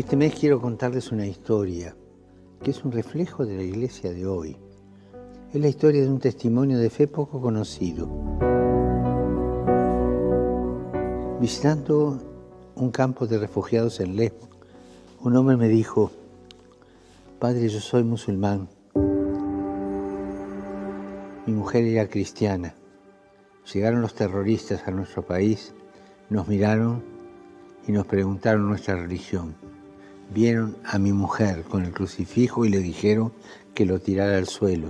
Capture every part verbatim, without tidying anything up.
Este mes quiero contarles una historia que es un reflejo de la iglesia de hoy. Es la historia de un testimonio de fe poco conocido. Visitando un campo de refugiados en Lesbos, un hombre me dijo: Padre, yo soy musulmán. Mi mujer era cristiana. Llegaron los terroristas a nuestro país, nos miraron y nos preguntaron nuestra religión. Vieron a mi mujer con el crucifijo y le dijeron que lo tirara al suelo.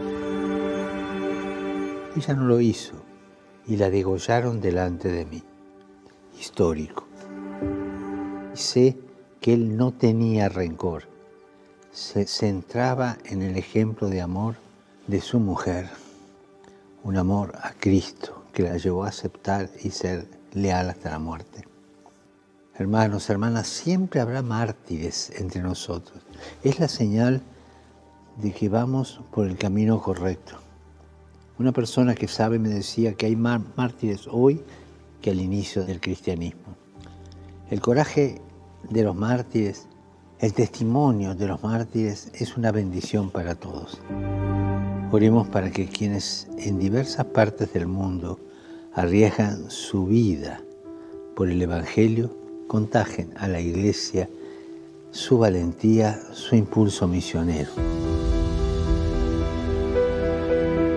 Ella no lo hizo y la degollaron delante de mí. Histórico. Y sé que él no tenía rencor. Se centraba en el ejemplo de amor de su mujer. Un amor a Cristo que la llevó a aceptar y ser leal hasta la muerte. Hermanos, hermanas, siempre habrá mártires entre nosotros. Es la señal de que vamos por el camino correcto. Una persona que sabe me decía que hay más mártires hoy que al inicio del cristianismo. El coraje de los mártires, el testimonio de los mártires es una bendición para todos. Oremos para que quienes en diversas partes del mundo arriesgan su vida por el Evangelio contagien a la Iglesia su valentía, su impulso misionero.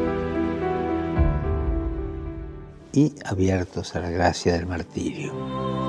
Y abiertos a la gracia del martirio.